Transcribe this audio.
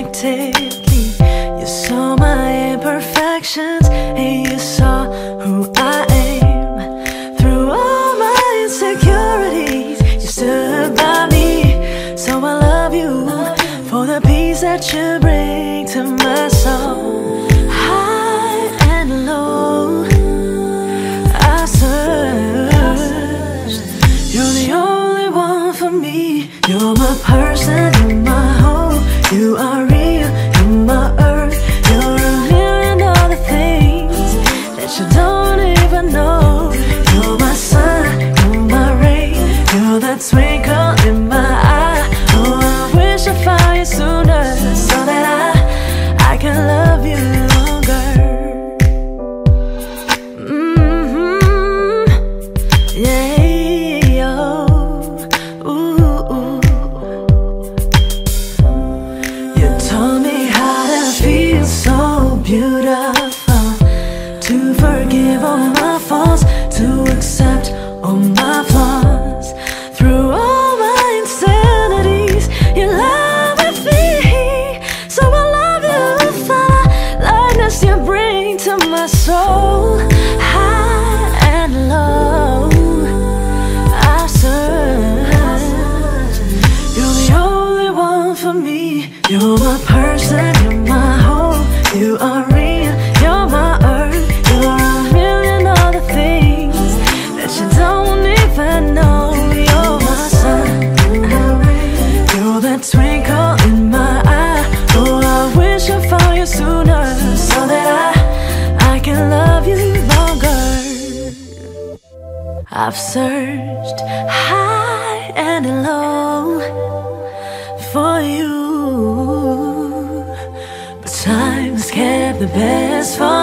unexpectedly. You saw my imperfections and you saw who I am. Through all my insecurities, you stood by me. So I love you for the peace that you bring to my soul. High and low, I searched. You're the only one for me. You're my person, you're my home. You are real, you're my earth. You're a million other things that you don't even know. You're my sun, you're my rain. You're that twinkle in my eye. Oh, I wish I found you sooner, so that I can love you longer. Yeah, oh, ooh. You taught me how to feel so beautiful, to forgive all my faults, to accept all my flaws. Through all my insanities, you love with me. So I love you for the lightness you bring to my soul. High and low, I search. You're the only one for me. You're my person, you're my home. You are real, you're my earth. You're a million other things that you don't even know. You're my sun, you're that twinkle in my eye. Oh, I wish I found you sooner, so that I can love you longer. I've searched high and low for you, but time's kept the best for